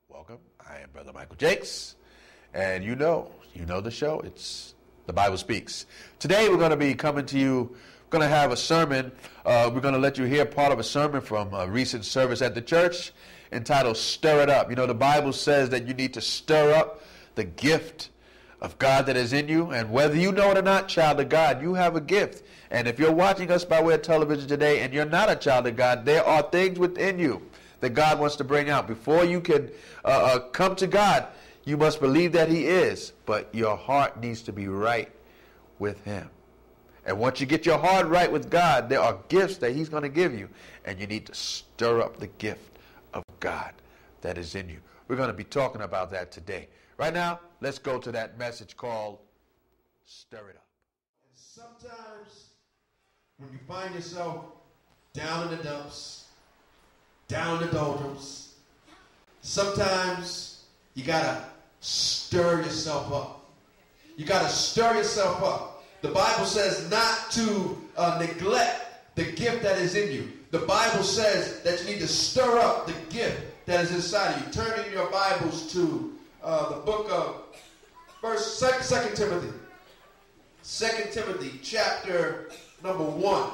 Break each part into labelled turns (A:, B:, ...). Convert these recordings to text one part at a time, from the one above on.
A: Welcome. I am Brother Michael Jakes, and you know the show. It's The Bible Speaks. Today we're going to be coming to you. We're going to have a sermon. We're going to let you hear part of a sermon from a recent service at the church entitled Stir It Up. You know, the Bible says that you need to stir up the gift of God that is in you, and whether you know it or not, child of God, you have a gift. And if you're watching us by way of television today and you're not a child of God, there are things within you that God wants to bring out. Before you can come to God, you must believe that He is, but your heart needs to be right with Him. And once you get your heart right with God, there are gifts that He's going to give you, and you need to stir up the gift of God that is in you. We're going to be talking about that today. Right now, let's go to that message called Stir It Up.
B: And sometimes when you find yourself down in the dumps, down in the doldrums, sometimes you gotta stir yourself up. You gotta stir yourself up. The Bible says not to neglect the gift that is in you. The Bible says that you need to stir up the gift that is inside of you. Turn in your Bibles to the book of 2 Timothy. 2 Timothy chapter number 1.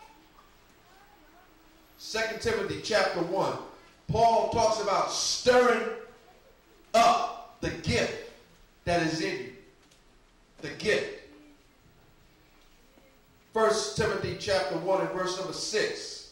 B: 2 Timothy chapter 1. Paul talks about stirring up the gift that is in you. The gift. 1 Timothy chapter 1 and verse number 6.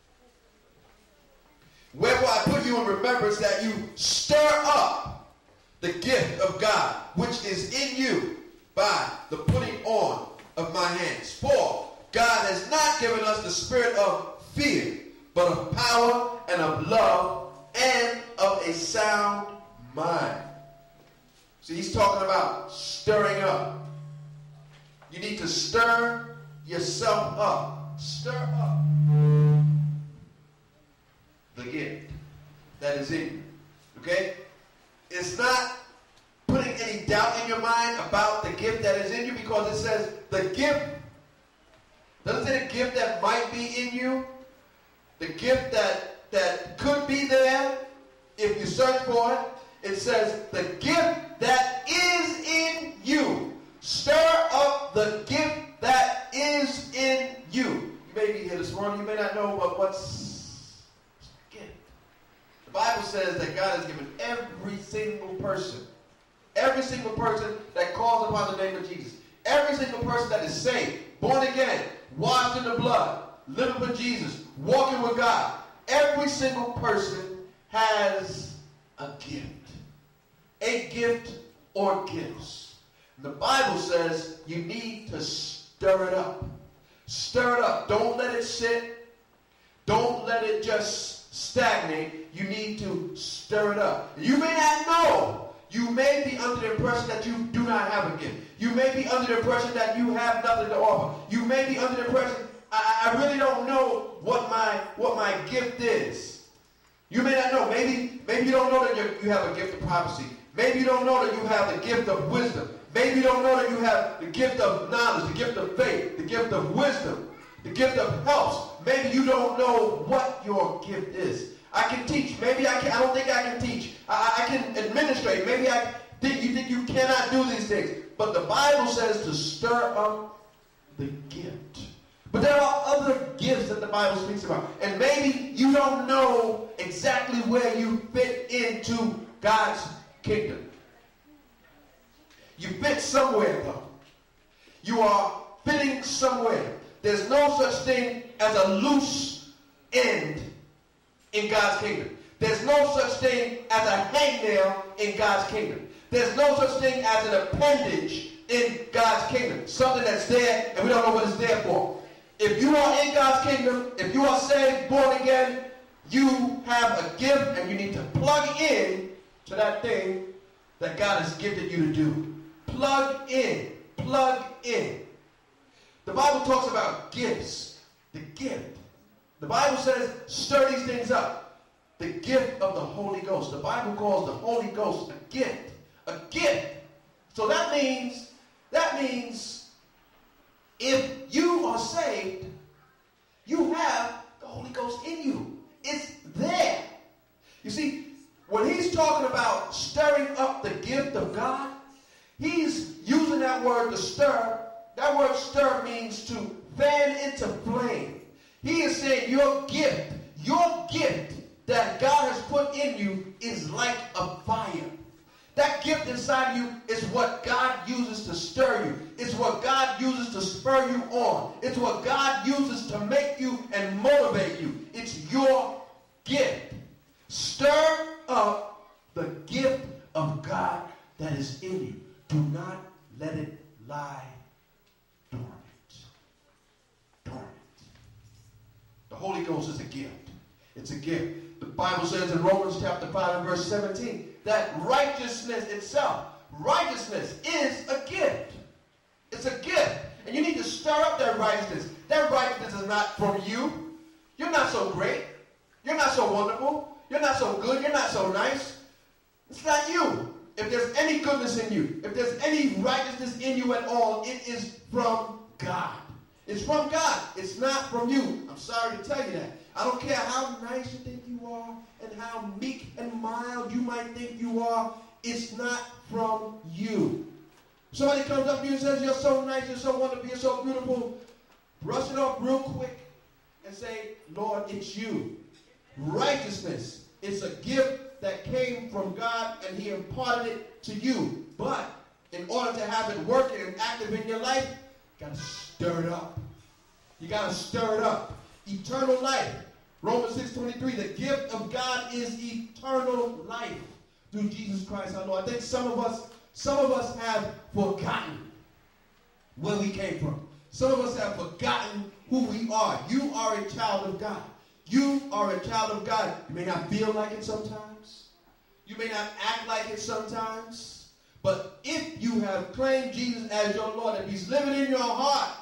B: Wherefore I put you in remembrance that you stir up the gift of God, which is in you by the putting on of my hands. For God has not given us the spirit of fear, but of power and of love and of a sound mind. See, he's talking about stirring up. You need to stir yourself up. Stir up the gift that is in you. Okay? It's not putting any doubt in your mind about the gift that is in you, because it says the gift. Doesn't say the gift that might be in you. The gift that could be there if you search for it. It says the gift that is in you. Stir up the gift that is in you. You may be here this morning. You may not know what's the gift. The Bible says that God has given every single person that calls upon the name of Jesus, every single person that is saved, born again, washed in the blood, living for Jesus, walking with God, every single person has a gift or gifts. And the Bible says you need to stir it up. Stir it up. Don't let it sit. Don't let it just stagnate. You need to stir it up. You may not know. You may be under the impression that you do not have a gift. You may be under the impression that you have nothing to offer. You may be under the impression, I really don't know what my gift is. You may not know. Maybe you don't know that you have a gift of prophecy. Maybe you don't know that you have the gift of wisdom. Maybe you don't know that you have the gift of knowledge, the gift of faith, the gift of wisdom, the gift of helps. Maybe you don't know what your gift is. I can teach. Maybe I can. I don't think I can teach. I can administrate. Maybe you think you cannot do these things. But the Bible says to stir up the gift. But there are other gifts that the Bible speaks about. And maybe you don't know exactly where you fit into God's kingdom. You fit somewhere, though. You are fitting somewhere. There's no such thing as a loose end in God's kingdom. There's no such thing as a hangnail in God's kingdom. There's no such thing as an appendage in God's kingdom. Something that's there and we don't know what it's there for. If you are in God's kingdom, if you are saved, born again, you have a gift and you need to plug in to that thing that God has gifted you to do. Plug in. Plug in. The Bible talks about gifts. The gift. The Bible says, stir these things up. The gift of the Holy Ghost. The Bible calls the Holy Ghost a gift. A gift. So that means if you are saved, you have the Holy Ghost in you. It's there. You see, when he's talking about stirring up the gift of God, he's using that word to stir. That word stir means to fan into flame. He is saying your gift that God has put in you is like a fire. That gift inside you is what God uses to stir you. It's what God uses to spur you on. It's what God uses to make you and motivate you. It's your gift. Stir up the gift of God that is in you. Do not let it lie dormant. Dormant. The Holy Ghost is a gift. It's a gift. The Bible says in Romans chapter 5 and verse 17 that righteousness itself, righteousness is a gift. It's a gift. And you need to stir up that righteousness. That righteousness is not from you. You're not so great. You're not so wonderful. You're not so good. You're not so nice. It's not you. If there's any goodness in you, if there's any righteousness in you at all, it is from God. It's from God. It's not from you. I'm sorry to tell you that. I don't care how nice you think you are and how meek and mild you might think you are. It's not from you. Somebody comes up to you and says, you're so nice, you're so wonderful, you're so beautiful. Brush it off real quick and say, Lord, it's you. Righteousness is a gift that came from God and he imparted it to you. But in order to have it working and active in your life, you got to stir it up. You got to stir it up. Eternal life. Romans 6:23, the gift of God is eternal life through Jesus Christ our Lord. I think some of us have forgotten where we came from. Some of us have forgotten who we are. You are a child of God. You are a child of God. You may not feel like it sometimes. You may not act like it sometimes. But if you have claimed Jesus as your Lord, if he's living in your heart,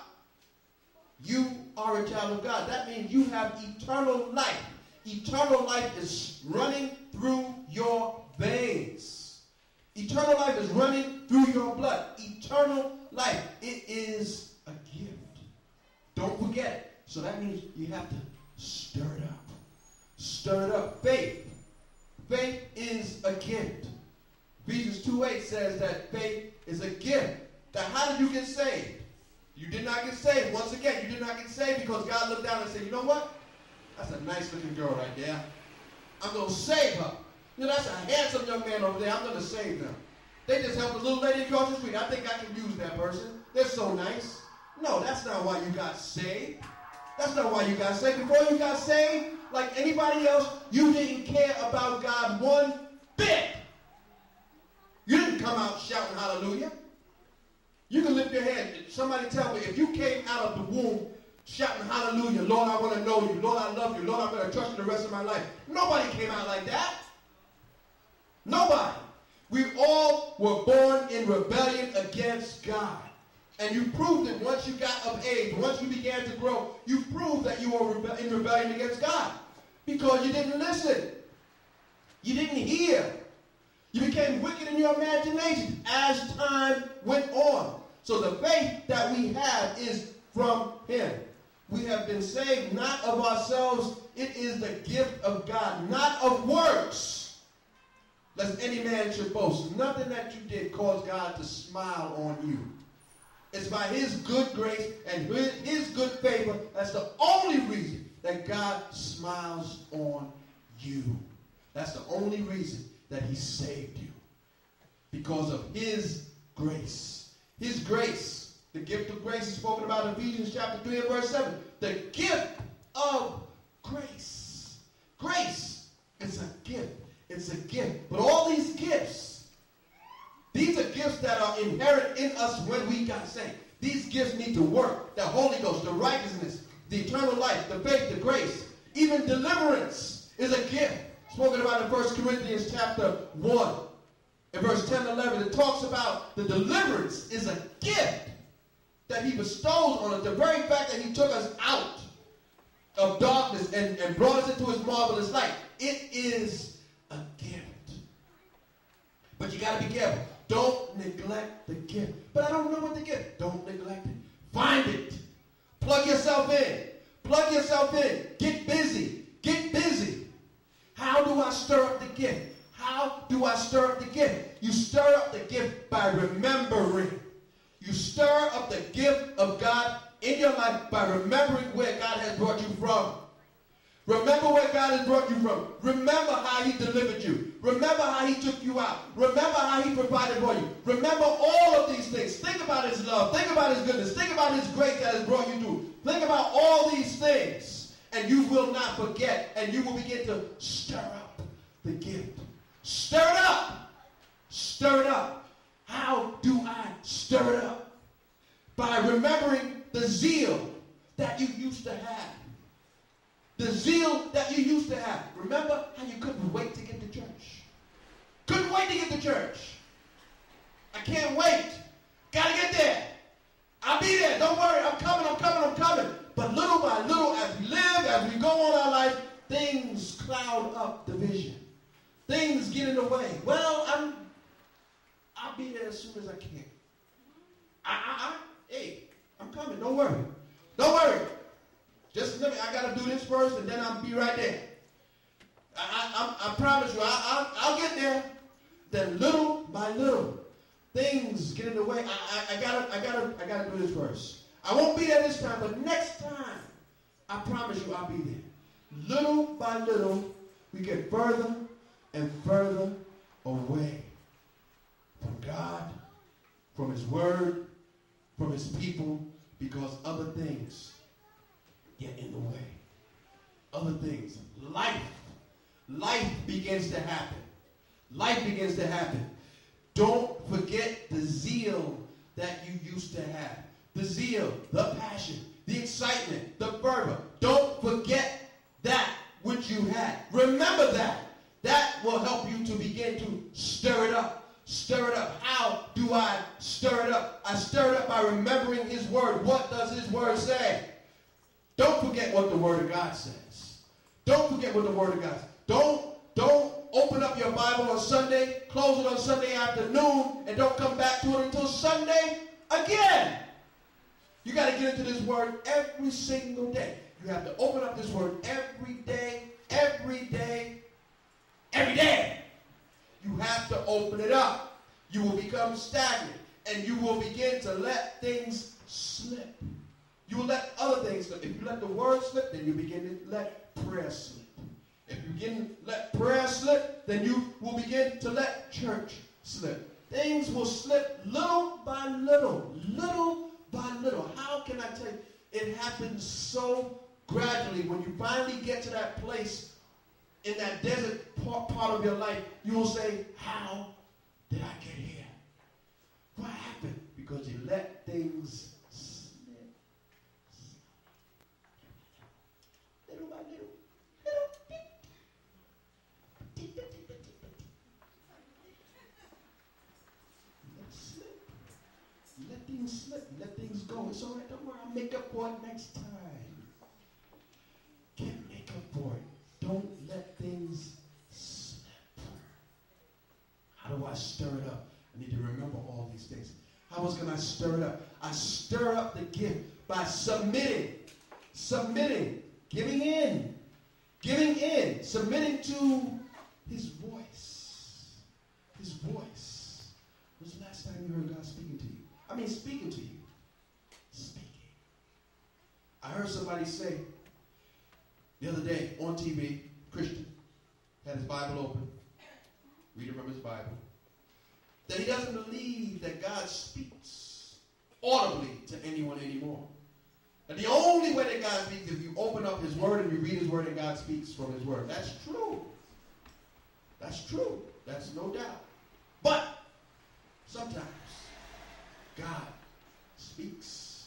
B: you are a child of God. That means you have eternal life. Eternal life is running through your veins. Eternal life is running through your blood. Eternal life. It is a gift. Don't forget it. So that means you have to stir it up. Stir it up. Faith. Faith is a gift. Ephesians 2:8 says that faith is a gift. Now, how did you get saved? You did not get saved. Once again, you did not get saved because God looked down and said, you know what? That's a nice looking girl right there. I'm going to save her. You know, that's a handsome young man over there. I'm going to save them. They just helped a little lady across the street. I think I can use that person. They're so nice. No, that's not why you got saved. That's not why you got saved. Before you got saved, like anybody else, you didn't care about God one bit. You didn't come out shouting hallelujah. You can lift your hand. Somebody tell me, if you came out of the womb shouting hallelujah, Lord, I want to know you. Lord, I love you. Lord, I'm going to trust you the rest of my life. Nobody came out like that. Nobody. We all were born in rebellion against God. And you proved it once you got of age. Once you began to grow, you proved that you were in rebellion against God. Because you didn't listen. You didn't hear. You became wicked in your imagination as time went on. So the faith that we have is from him. We have been saved not of ourselves. It is the gift of God, not of works, lest any man should boast. Nothing that you did caused God to smile on you. It's by his good grace and his good favor. That's the only reason that God smiles on you. That's the only reason that he saved you. Because of his grace. His grace. The gift of grace is spoken about in Ephesians chapter 3 and verse 7. The gift of grace. Grace is a gift. It's a gift. But all these gifts, these are gifts that are inherent in us when we got saved. These gifts need to work. The Holy Ghost, the righteousness, the eternal life, the faith, the grace. Even deliverance is a gift. Spoken about in 1 Corinthians chapter 1. In verse 10 and 11, it talks about the deliverance is a gift that he bestows on us. The very fact that he took us out of darkness and brought us into his marvelous light. It is a gift. But you got to be careful. Don't neglect the gift. But I don't know what the gift. Don't neglect it. Find it. Plug yourself in. Plug yourself in. Get busy. Get busy. How do I stir up the gift? How do I stir up the gift? You stir up the gift by remembering. You stir up the gift of God in your life by remembering where God has brought you from. Remember where God has brought you from. Remember how he delivered you. Remember how he took you out. Remember how he provided for you. Remember all of these things. Think about his love. Think about his goodness. Think about his grace that has brought you through. Think about all these things, and you will not forget, and you will begin to stir up the gift. Stir it up. Stir it up. How do I stir it up? By remembering the zeal that you used to have. The zeal that you used to have. Remember how you couldn't wait to get to church? Couldn't wait to get to church. I can't wait. Gotta get there. I'll be there. Don't worry. I'm coming, I'm coming, I'm coming. But little by little, as we live, as we go on our life, things cloud up the vision. Things get in the way. Well, I'll be there as soon as I can. Hey, I'm coming. Don't worry. Don't worry. Just let me, I got to do this first, and then I'll be right there. I promise you, I'll get there. Then little by little, things get in the way. I gotta do this first. I won't be there this time, but next time, I promise you, I'll be there. Little by little, we get further and further away from God, from his word, from his people, because other things get in the way. Other things. Life begins to happen. Life begins to happen. Don't forget the zeal that you used to have. The zeal, the passion, the excitement, the fervor. Don't forget that which you had. Remember that. That will help you to begin to stir it up. Stir it up. How do I stir it up? I stir it up by remembering his word. What does his word say? Don't forget what the word of God says. Don't forget what the word of God says. Don't open up your Bible on Sunday, close it on Sunday afternoon, and don't come back to it until Sunday again. You got to get into this word every single day. You have to open up this word every day, every day, every day. You have to open it up. You will become stagnant, and you will begin to let things slip. You will let other things slip. If you let the word slip, then you begin to let prayer slip. If you begin to let prayer slip, then you will begin to let church slip. Things will slip little by little, little by little. How can I tell you? It happens so gradually. When you finally get to that place in that desert part of your life, you will say, how did I get here? What happened? Because you let things slip. Little by little. Let things slip. Let things go. It's all right. Don't worry. I'll make up for it next time. Can't make up for it. Don't let things slip. How do I stir it up? I need to remember all these things. How else can I stir it up? I stir up the gift by submitting, giving in, submitting to his voice. His voice. When was the last time you heard God speaking to you? I mean, speaking to you. Speaking. I heard somebody say the other day on TV, Christian, had his Bible open, reading from his Bible, that he doesn't believe that God speaks audibly to anyone anymore. And the only way that God speaks is if you open up his word and you read his word and God speaks from his word. That's true. That's true. That's no doubt. But sometimes God speaks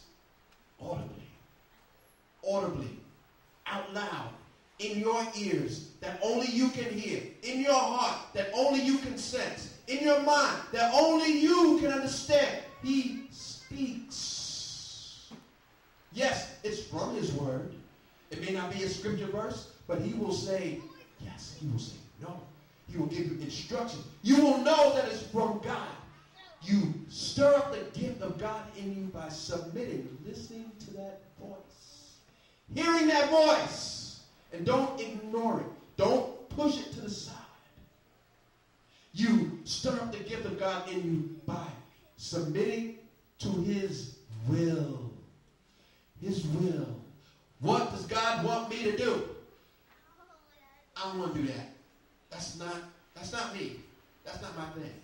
B: audibly, out loud, in your ears that only you can hear, in your heart that only you can sense, in your mind that only you can understand. He speaks. Yes, it's from his word. It may not be a scripture verse, but he will say yes. He will say no. He will give you instructions. You will know that it's from God. You stir up the gift of God in you by submitting, listening to that voice, hearing that voice, and don't ignore it. Don't push it to the side. You stir up the gift of God in you by submitting to his will. His will. What does God want me to do? I don't want to do that. That's not me. That's not my thing.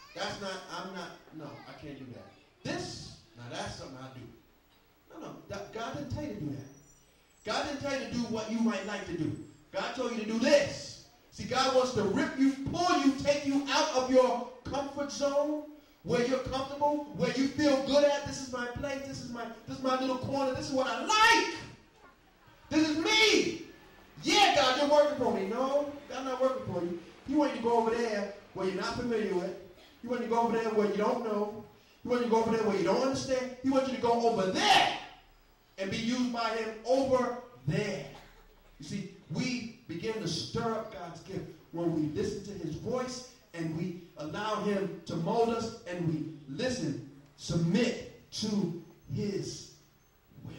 B: No, I can't do that. Now that's something I do. No, God didn't tell you to do that. God didn't tell you to do what you might like to do. God told you to do this. See, God wants to rip you, pull you, take you out of your comfort zone, where you're comfortable, where you feel good at. This is my place. This is my little corner. This is what I like. This is me. Yeah, God, you're working for me. No, God's not working for you. You want you to go over there where you're not familiar with. You want you to go over there where you don't know. You want you to go over there where you don't understand. He wants you to go over there and be used by him over there. You see, we begin to stir up God's gift when we listen to his voice and we allow him to mold us and we listen, submit to his will.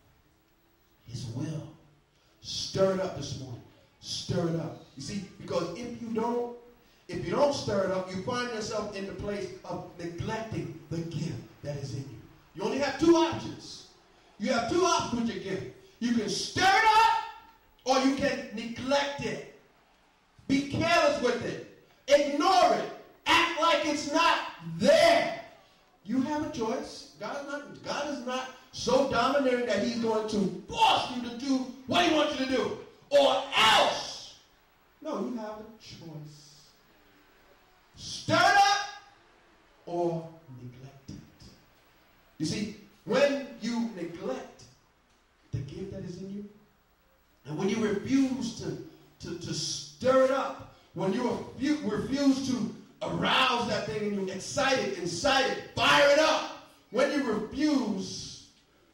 B: His will. Stir it up this morning. Stir it up. You see, because if you don't stir it up, you find yourself in the place of neglecting the gift that is in you. You only have two options. You have two options with your gift. You can stir it up or you can neglect it. Be careless with it. Ignore it. Act like it's not there. You have a choice. God is not so domineering that he's going to force you to do what he wants you to do. Or else. No, you have a choice. Stir it up or neglect it. You see, when you neglect the gift that is in you, and when you refuse to stir it up, when you refuse to arouse that thing in you, excite it, fire it up, when you refuse,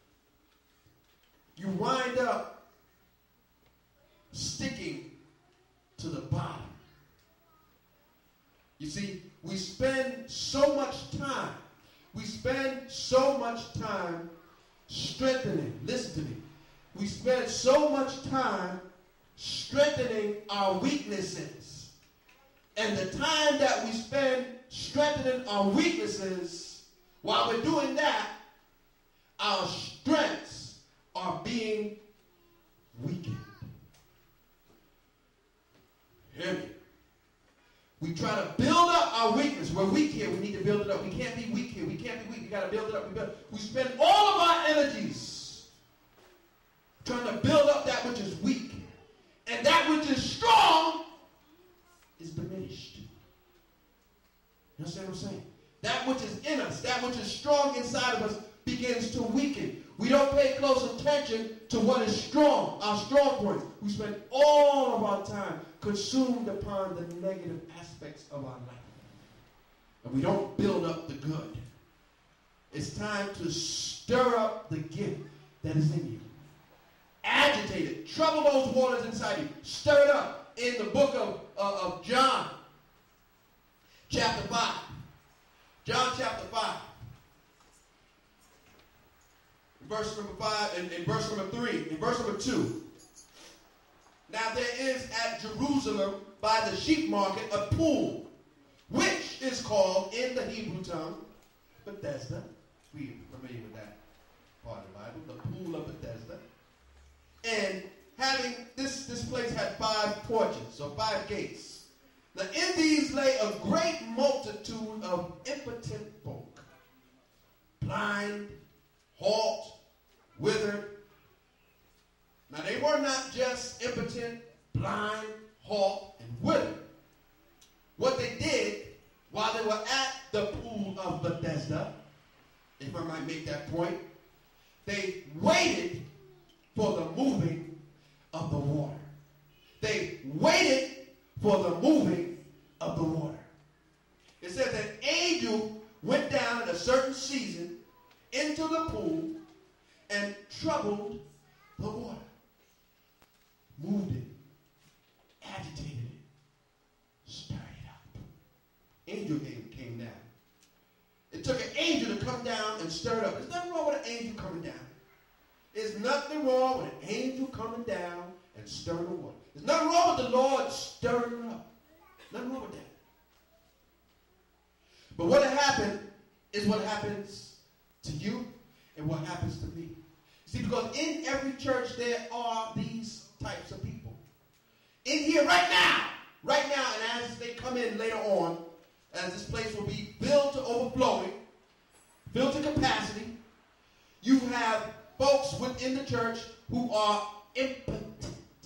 B: you wind up sticking to the bottom. You see, we spend so much time strengthening, listen to me, we spend so much time strengthening our weaknesses. And the time that we spend strengthening our weaknesses, while we're doing that, our strengths are being weakened. Hear me? We try to build up our weakness. We're weak here. We need to build it up. We can't be weak here. We can't be weak. We got to build it up. We spend all of our energies trying to build up that which is weak. And that which is strong is diminished. You understand what I'm saying? That which is in us, that which is strong inside of us, begins to weaken. We don't pay close attention to what is strong, our strong points. We spend all of our time consumed upon the negative aspects of our life. And we don't build up the good. It's time to stir up the gift that is in you. Agitate it. Trouble those waters inside you. Stir it up. In the book of John, chapter 5. John chapter 5. Verse number 5 and verse number 3 and verse number 2. Now there is at Jerusalem by the sheep market a pool, which is called in the Hebrew tongue Bethesda. We are familiar with that part of the Bible, the pool of Bethesda. And having this place had 5 porches, or 5 gates. Now in these lay a great multitude of impotent folk, blind, halt, withered. Now they were not just impotent, blind, halt, and withered. What they did while they were at the pool of Bethesda, if I might make that point, they waited for the moving of the water. They waited for the moving of the water. It says an angel went down at a certain season into the pool and troubled the water. Moved it, agitated it, stirred it up. Angel came down. It took an angel to come down and stir it up. There's nothing wrong with an angel coming down. There's nothing wrong with an angel coming down and stirring the water. There's nothing wrong with the Lord stirring it up. Nothing wrong with that. But what happened is what happens to you and what happens to me. See, because in every church there are these types of people. In here right now, and as they come in later on, as this place will be filled to overflowing, filled to capacity, you have folks within the church who are impotent.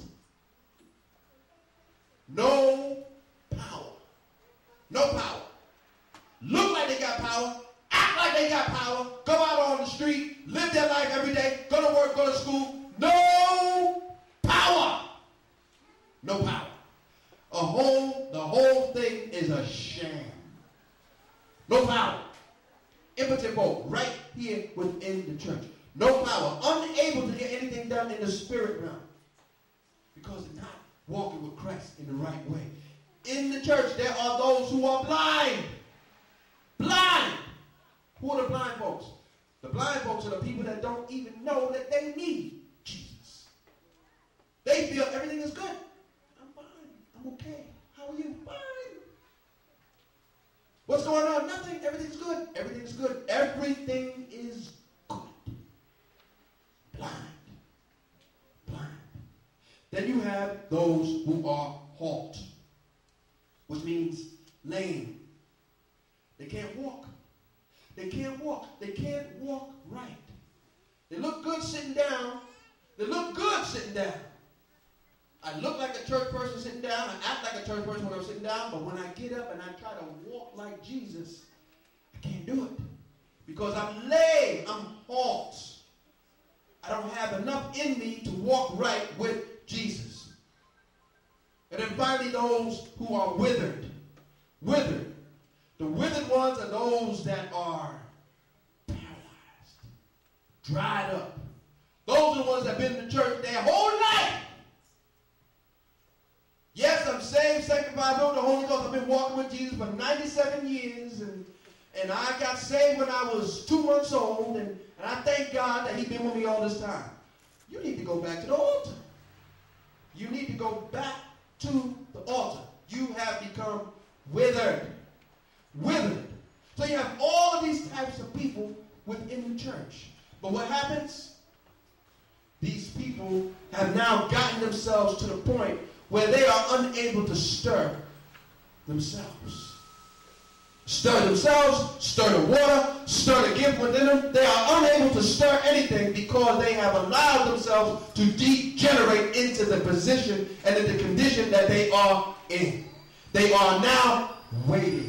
B: No power. No power. Look like they got power. Act like they got power. Go out on the street. Live their life every day. Go to work. Go to school. No power. No power. The whole thing is a sham. No power. Impotent folk right here within the church. No power. Unable to get anything done in the spirit realm. Because they're not walking with Christ in the right way. In the church, there are those who are blind. Blind. Who are the blind folks? The blind folks are the people that don't even know that they need Jesus. They feel everything is good. I'm fine. I'm okay. How are you? Fine. What's going on? Nothing. Everything's good. Everything's good. Everything is good. Blind. Blind. Then you have those who are halt, which means lame. They can't walk. They can't walk. They can't walk right. They look good sitting down. They look good sitting down. I look like a church person sitting down. I act like a church person when I'm sitting down. But when I get up and I try to walk like Jesus, I can't do it. Because I'm lame. I'm halt. I don't have enough in me to walk right with Jesus. And then finally, those who are withered. Withered. The withered ones are those that are paralyzed, dried up. Those are the ones that have been in the church their whole life. Yes, I'm saved, sanctified, filled with the Holy Ghost. I've been walking with Jesus for 97 years, and I got saved when I was 2 months old, and I thank God that he's been with me all this time. You need to go back to the altar. You need to go back to the altar. You have become withered. Withered. So you have all of these types of people within the church. But what happens? These people have now gotten themselves to the point where they are unable to stir themselves. Stir themselves, stir the water, stir the gift within them. They are unable to stir anything because they have allowed themselves to degenerate into the position and in the condition that they are in. They are now waiting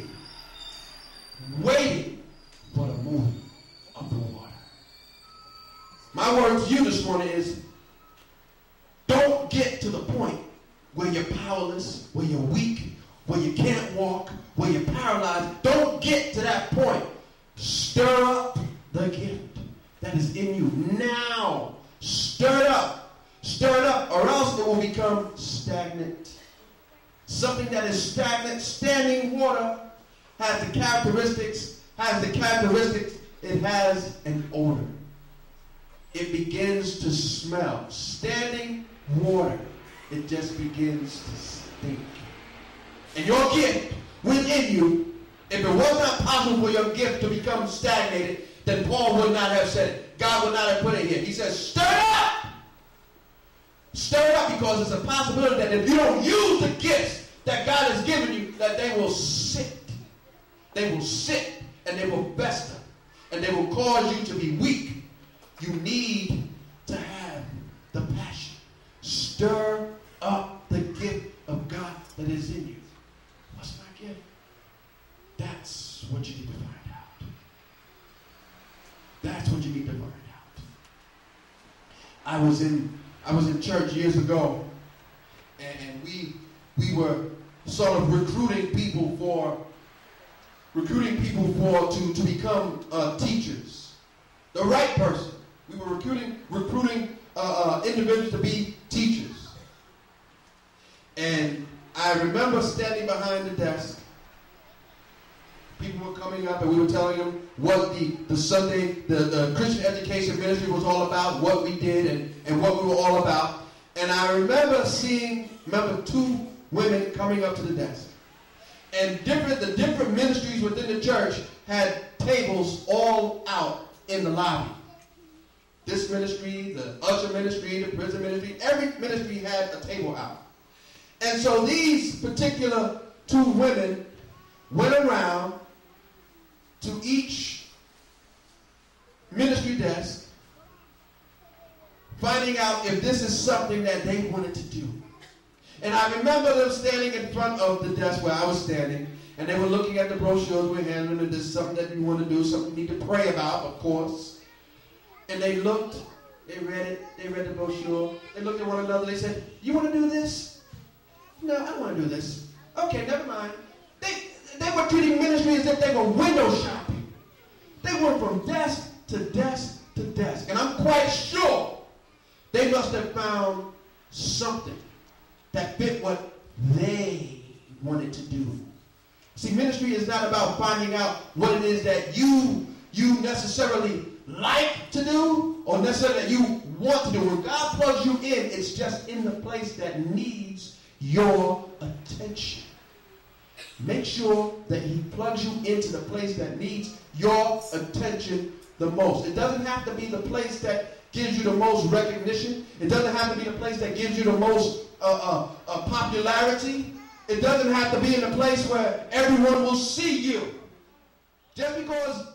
B: for the moving of the water. My word to you this morning is, don't get to the point where you're powerless, where you're weak, where you can't walk, where you're paralyzed. Don't get to that point. Stir up the gift that is in you now. Stir it up. Stir it up, or else it will become stagnant. Something that is stagnant, standing water, has the characteristics, it has an odor. It begins to smell. Standing water, it just begins to stink. And your gift within you, if it was not possible for your gift to become stagnated, then Paul would not have said it. God would not have put it here. He says, stir it up. Stir it up, because it's a possibility that if you don't use the gifts that God has given you, that they will sit. They will sit and they will fester and they will cause you to be weak. You need to have the passion. Stir up the gift of God that is in you. What's my gift? That's what you need to find out. That's what you need to find out. I was in church years ago, and we were sort of recruiting people to become teachers. The right person. We were recruiting individuals to be teachers. And I remember standing behind the desk. People were coming up and we were telling them what the Sunday, the Christian education ministry was all about, what we did and what we were all about. And I remember two women coming up to the desk. And the different ministries within the church had tables all out in the lobby. This ministry, the usher ministry, the prison ministry, every ministry had a table out. And so these particular two women went around to each ministry desk, finding out if this is something that they wanted to do. And I remember them standing in front of the desk where I was standing, and they were looking at the brochures we're handling, and this is something that you want to do, something you need to pray about, of course. And they looked, they read it, they read the brochure, they looked at one another, they said, you want to do this? No, I don't want to do this. Okay, never mind. They were treating ministry as if they were window shopping. They went from desk to desk to desk. And I'm quite sure they must have found something that fit what they wanted to do. See, ministry is not about finding out what it is that you necessarily like to do or necessarily that you want to do. When God plugs you in, it's just in the place that needs your attention. Make sure that he plugs you into the place that needs your attention the most. It doesn't have to be the place that gives you the most recognition. It doesn't have to be the place that gives you the most popularity. It doesn't have to be in a place where everyone will see you. Just because